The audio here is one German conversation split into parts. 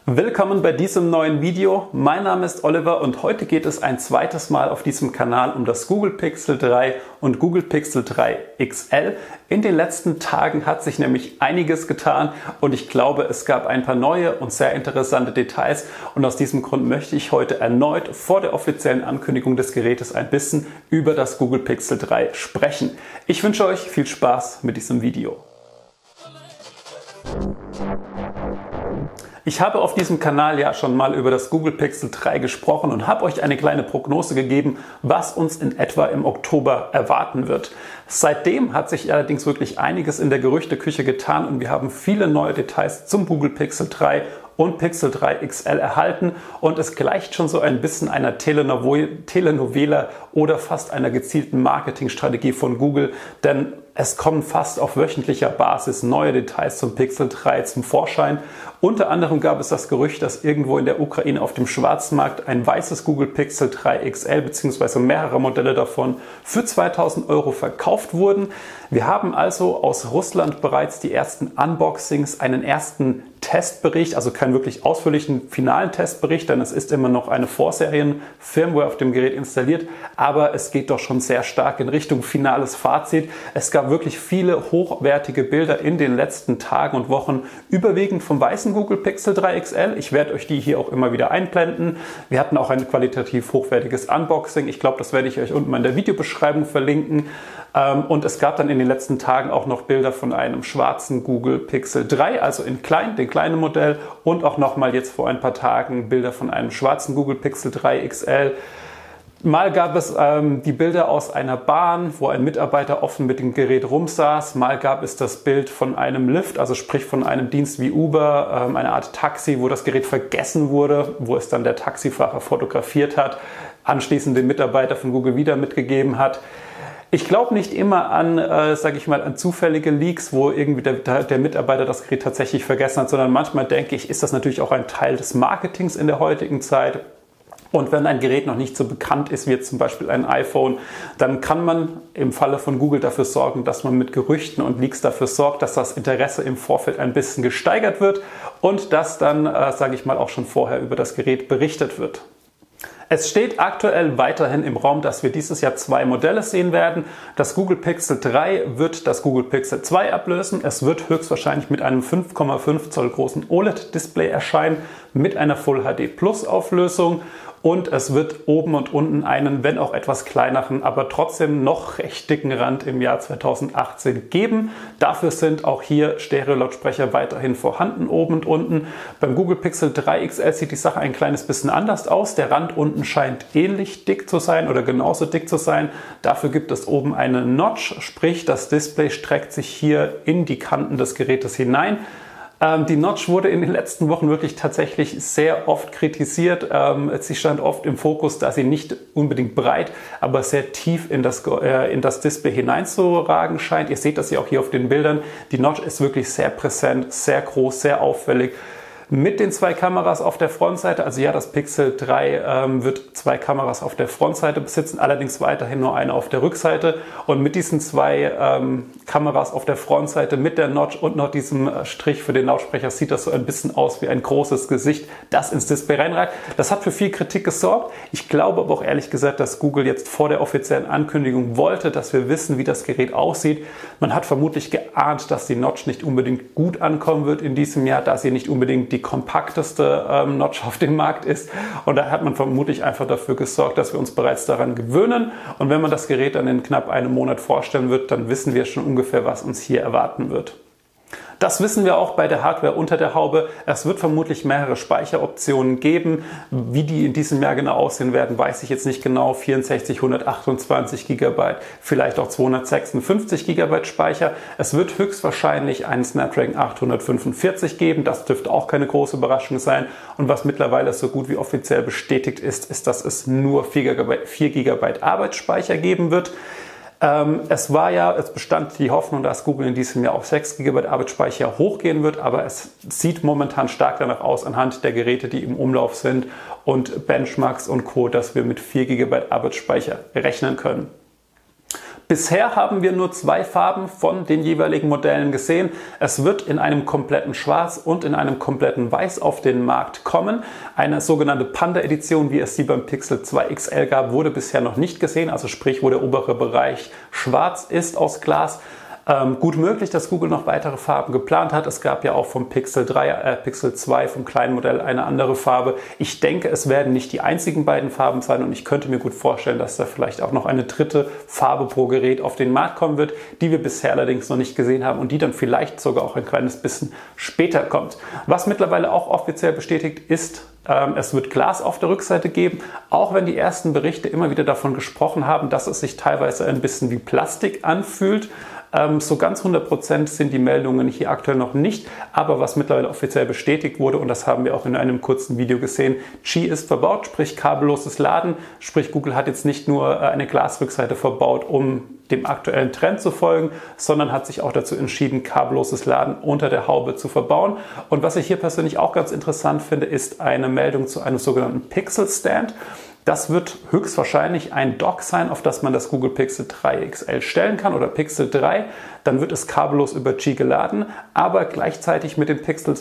Willkommen bei diesem neuen Video. Mein Name ist Oliver und heute geht es ein zweites Mal auf diesem Kanal um das Google Pixel 3 und Google Pixel 3 XL. In den letzten Tagen hat sich nämlich einiges getan und ich glaube, es gab ein paar neue und sehr interessante Details und aus diesem Grund möchte ich heute erneut vor der offiziellen Ankündigung des Gerätes ein bisschen über das Google Pixel 3 sprechen. Ich wünsche euch viel Spaß mit diesem Video. Ich habe auf diesem Kanal ja schon mal über das Google Pixel 3 gesprochen und habe euch eine kleine Prognose gegeben, was uns in etwa im Oktober erwarten wird. Seitdem hat sich allerdings wirklich einiges in der Gerüchteküche getan und wir haben viele neue Details zum Google Pixel 3 und Pixel 3 XL erhalten und es gleicht schon so ein bisschen einer Telenovela oder fast einer gezielten Marketingstrategie von Google, denn es kommen fast auf wöchentlicher Basis neue Details zum Pixel 3 zum Vorschein. Unter anderem gab es das Gerücht, dass irgendwo in der Ukraine auf dem Schwarzmarkt ein weißes Google Pixel 3 XL bzw. mehrere Modelle davon für 2.000 € verkauft wurden. Wir haben also aus Russland bereits die ersten Unboxings, einen ersten Testbericht, also keinen wirklich ausführlichen finalen Testbericht, denn es ist immer noch eine Vorserien-Firmware auf dem Gerät installiert, aber es geht doch schon sehr stark in Richtung finales Fazit. Es gab wirklich viele hochwertige Bilder in den letzten Tagen und Wochen, überwiegend vom weißen Google Pixel 3 XL. Ich werde euch die hier auch immer wieder einblenden. Wir hatten auch ein qualitativ hochwertiges Unboxing. Ich glaube, das werde ich euch unten mal in der Videobeschreibung verlinken. Und es gab dann in den letzten Tagen auch noch Bilder von einem schwarzen Google Pixel 3, also in klein, den kleinen Modell, und auch nochmal jetzt vor ein paar Tagen Bilder von einem schwarzen Google Pixel 3 XL. Mal gab es die Bilder aus einer Bahn, wo ein Mitarbeiter offen mit dem Gerät rumsaß. Mal gab es das Bild von einem Lyft, also sprich von einem Dienst wie Uber, eine Art Taxi, wo das Gerät vergessen wurde, wo es dann der Taxifahrer fotografiert hat, anschließend den Mitarbeiter von Google wieder mitgegeben hat. Ich glaube nicht immer an, an zufällige Leaks, wo irgendwie der Mitarbeiter das Gerät tatsächlich vergessen hat, sondern manchmal denke ich, ist das natürlich auch ein Teil des Marketings in der heutigen Zeit. Und wenn ein Gerät noch nicht so bekannt ist, wie jetzt zum Beispiel ein iPhone, dann kann man im Falle von Google dafür sorgen, dass man mit Gerüchten und Leaks dafür sorgt, dass das Interesse im Vorfeld ein bisschen gesteigert wird und dass dann, auch schon vorher über das Gerät berichtet wird. Es steht aktuell weiterhin im Raum, dass wir dieses Jahr zwei Modelle sehen werden. Das Google Pixel 3 wird das Google Pixel 2 ablösen. Es wird höchstwahrscheinlich mit einem 5,5 Zoll großen OLED-Display erscheinen, mit einer Full HD Plus Auflösung. Und es wird oben und unten einen, wenn auch etwas kleineren, aber trotzdem noch recht dicken Rand im Jahr 2018 geben. Dafür sind auch hier Stereo-Lautsprecher weiterhin vorhanden, oben und unten. Beim Google Pixel 3 XL sieht die Sache ein kleines bisschen anders aus. Der Rand unten scheint ähnlich dick zu sein oder genauso dick zu sein. Dafür gibt es oben eine Notch, sprich das Display streckt sich hier in die Kanten des Gerätes hinein. Die Notch wurde in den letzten Wochen wirklich tatsächlich sehr oft kritisiert. Sie stand oft im Fokus, da sie nicht unbedingt breit, aber sehr tief in das Display hineinzuragen scheint. Ihr seht das ja auch hier auf den Bildern. Die Notch ist wirklich sehr präsent, sehr groß, sehr auffällig. Mit den zwei Kameras auf der Frontseite, also ja, das Pixel 3 wird zwei Kameras auf der Frontseite besitzen, allerdings weiterhin nur eine auf der Rückseite. Und mit diesen zwei Kameras auf der Frontseite, mit der Notch und noch diesem Strich für den Lautsprecher, sieht das so ein bisschen aus wie ein großes Gesicht, das ins Display reinragt. Das hat für viel Kritik gesorgt. Ich glaube aber auch ehrlich gesagt, dass Google jetzt vor der offiziellen Ankündigung wollte, dass wir wissen, wie das Gerät aussieht. Man hat vermutlich geahnt, dass die Notch nicht unbedingt gut ankommen wird in diesem Jahr, da sie nicht unbedingt die kompakteste Notch auf dem Markt ist. Und da hat man vermutlich einfach dafür gesorgt, dass wir uns bereits daran gewöhnen. Und wenn man das Gerät dann in knapp einem Monat vorstellen wird, dann wissen wir schon ungefähr, was uns hier erwarten wird. Das wissen wir auch bei der Hardware unter der Haube. Es wird vermutlich mehrere Speicheroptionen geben. Wie die in diesem Jahr genau aussehen werden, weiß ich jetzt nicht genau. 64, 128 GB, vielleicht auch 256 GB Speicher. Es wird höchstwahrscheinlich einen Snapdragon 845 geben. Das dürfte auch keine große Überraschung sein. Und was mittlerweile so gut wie offiziell bestätigt ist, ist, dass es nur 4 GB Arbeitsspeicher geben wird. Es bestand die Hoffnung, dass Google in diesem Jahr auf 6 GB Arbeitsspeicher hochgehen wird, aber es sieht momentan stark danach aus, anhand der Geräte, die im Umlauf sind und Benchmarks und Co., dass wir mit 4 GB Arbeitsspeicher rechnen können. Bisher haben wir nur 2 Farben von den jeweiligen Modellen gesehen. Es wird in einem kompletten Schwarz und in einem kompletten Weiß auf den Markt kommen. Eine sogenannte Panda-Edition, wie es sie beim Pixel 2 XL gab, wurde bisher noch nicht gesehen. Also sprich, wo der obere Bereich schwarz ist aus Glas. Gut möglich, dass Google noch weitere Farben geplant hat. Es gab ja auch vom Pixel 2, vom kleinen Modell, eine andere Farbe. Ich denke, es werden nicht die einzigen beiden Farben sein und ich könnte mir gut vorstellen, dass da vielleicht auch noch eine dritte Farbe pro Gerät auf den Markt kommen wird, die wir bisher allerdings noch nicht gesehen haben und die dann vielleicht sogar auch ein kleines bisschen später kommt. Was mittlerweile auch offiziell bestätigt ist, es wird Glas auf der Rückseite geben, auch wenn die ersten Berichte immer wieder davon gesprochen haben, dass es sich teilweise ein bisschen wie Plastik anfühlt. So ganz 100% sind die Meldungen hier aktuell noch nicht, aber was mittlerweile offiziell bestätigt wurde, und das haben wir auch in einem kurzen Video gesehen, Qi ist verbaut, sprich kabelloses Laden, sprich Google hat jetzt nicht nur eine Glasrückseite verbaut, um dem aktuellen Trend zu folgen, sondern hat sich auch dazu entschieden, kabelloses Laden unter der Haube zu verbauen. Und was ich hier persönlich auch ganz interessant finde, ist eine Meldung zu einem sogenannten Pixel Stand. Das wird höchstwahrscheinlich ein Dock sein, auf das man das Google Pixel 3 XL stellen kann oder Pixel 3. Dann wird es kabellos über Qi geladen, aber gleichzeitig mit dem Pixel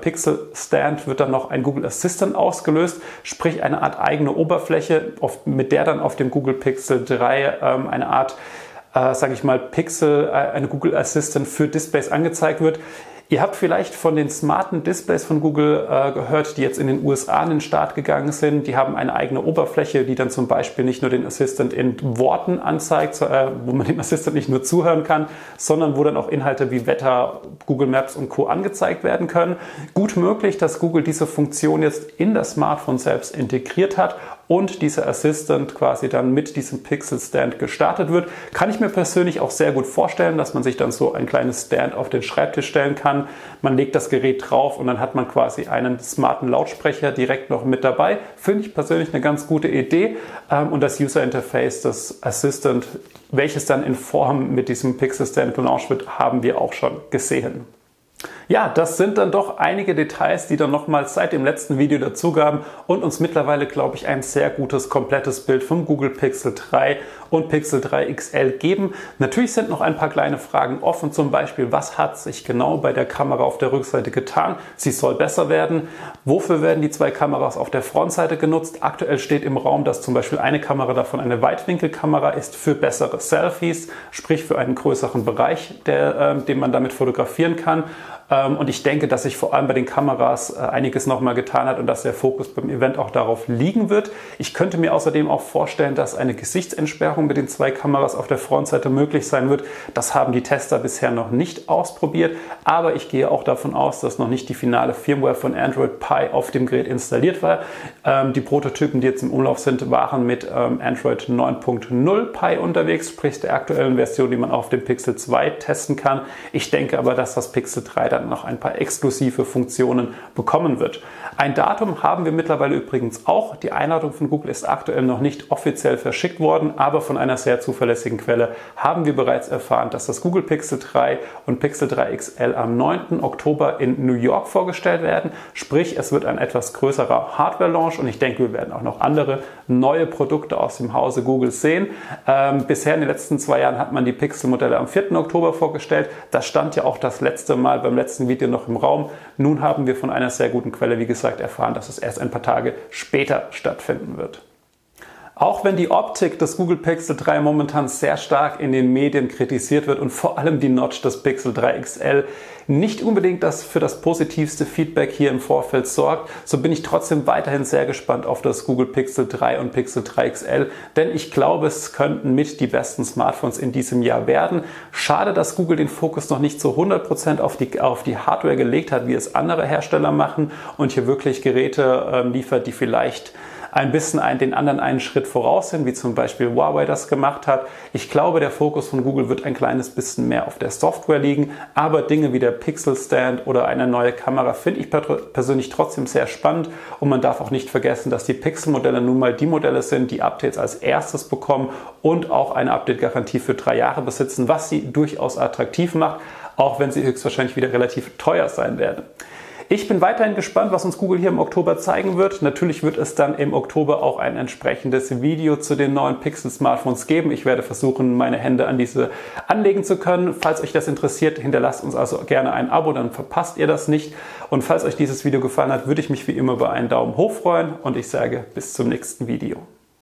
Stand wird dann noch ein Google Assistant ausgelöst, sprich eine Art eigene Oberfläche, mit der dann auf dem Google Pixel 3 eine Art, sage ich mal, eine Google Assistant für Displays angezeigt wird. Ihr habt vielleicht von den smarten Displays von Google gehört, die jetzt in den USA an den Start gegangen sind. Die haben eine eigene Oberfläche, die dann zum Beispiel nicht nur den Assistant in Worten anzeigt, wo man dem Assistant nicht nur zuhören kann, sondern wo dann auch Inhalte wie Wetter, Google Maps und Co. angezeigt werden können. Gut möglich, dass Google diese Funktion jetzt in das Smartphone selbst integriert hat und dieser Assistant quasi dann mit diesem Pixel Stand gestartet wird. Kann ich mir persönlich auch sehr gut vorstellen, dass man sich dann so ein kleines Stand auf den Schreibtisch stellen kann. Man legt das Gerät drauf und dann hat man quasi einen smarten Lautsprecher direkt noch mit dabei. Finde ich persönlich eine ganz gute Idee. Und das User Interface, das Assistant, welches dann in Form mit diesem Pixel Stand gelauncht wird, haben wir auch schon gesehen. Ja, das sind dann doch einige Details, die dann nochmals seit dem letzten Video dazu gaben und uns mittlerweile, glaube ich, ein sehr gutes, komplettes Bild vom Google Pixel 3 und Pixel 3 XL geben. Natürlich sind noch ein paar kleine Fragen offen, zum Beispiel, was hat sich genau bei der Kamera auf der Rückseite getan? Sie soll besser werden. Wofür werden die 2 Kameras auf der Frontseite genutzt? Aktuell steht im Raum, dass zum Beispiel eine Kamera davon eine Weitwinkelkamera ist für bessere Selfies, sprich für einen größeren Bereich, den man damit fotografieren kann. Und ich denke, dass sich vor allem bei den Kameras einiges nochmal getan hat und dass der Fokus beim Event auch darauf liegen wird. Ich könnte mir außerdem auch vorstellen, dass eine Gesichtsentsperrung mit den 2 Kameras auf der Frontseite möglich sein wird. Das haben die Tester bisher noch nicht ausprobiert, aber ich gehe auch davon aus, dass noch nicht die finale Firmware von Android Pie auf dem Gerät installiert war. Die Prototypen, die jetzt im Umlauf sind, waren mit Android 9.0 Pie unterwegs, sprich der aktuellen Version, die man auf dem Pixel 2 testen kann. Ich denke aber, dass das Pixel 3 dann noch ein paar exklusive Funktionen bekommen wird. Ein Datum haben wir mittlerweile übrigens auch. Die Einladung von Google ist aktuell noch nicht offiziell verschickt worden, aber von einer sehr zuverlässigen Quelle haben wir bereits erfahren, dass das Google Pixel 3 und Pixel 3 XL am 9. Oktober in New York vorgestellt werden. Sprich, es wird ein etwas größerer Hardware-Launch und ich denke, wir werden auch noch andere neue Produkte aus dem Hause Google sehen. Bisher in den letzten 2 Jahren hat man die Pixel-Modelle am 4. Oktober vorgestellt. Das stand ja auch das letzte Mal beim letzten Video noch im Raum. Nun haben wir von einer sehr guten Quelle, wie gesagt, erfahren, dass es erst ein paar Tage später stattfinden wird. Auch wenn die Optik des Google Pixel 3 momentan sehr stark in den Medien kritisiert wird und vor allem die Notch des Pixel 3 XL nicht unbedingt für das positivste Feedback hier im Vorfeld sorgt, so bin ich trotzdem weiterhin sehr gespannt auf das Google Pixel 3 und Pixel 3 XL, denn ich glaube, es könnten mit die besten Smartphones in diesem Jahr werden. Schade, dass Google den Fokus noch nicht zu 100% auf die Hardware gelegt hat, wie es andere Hersteller machen und hier wirklich Geräte liefert, die vielleicht ein bisschen den anderen einen Schritt voraus sind, wie zum Beispiel Huawei das gemacht hat. Ich glaube, der Fokus von Google wird ein kleines bisschen mehr auf der Software liegen, aber Dinge wie der Pixel Stand oder eine neue Kamera finde ich persönlich trotzdem sehr spannend und man darf auch nicht vergessen, dass die Pixel-Modelle nun mal die Modelle sind, die Updates als erstes bekommen und auch eine Update-Garantie für 3 Jahre besitzen, was sie durchaus attraktiv macht, auch wenn sie höchstwahrscheinlich wieder relativ teuer sein werden. Ich bin weiterhin gespannt, was uns Google hier im Oktober zeigen wird. Natürlich wird es dann im Oktober auch ein entsprechendes Video zu den neuen Pixel-Smartphones geben. Ich werde versuchen, meine Hände an diese anlegen zu können. Falls euch das interessiert, hinterlasst uns also gerne ein Abo, dann verpasst ihr das nicht. Und falls euch dieses Video gefallen hat, würde ich mich wie immer über einen Daumen hoch freuen und ich sage bis zum nächsten Video.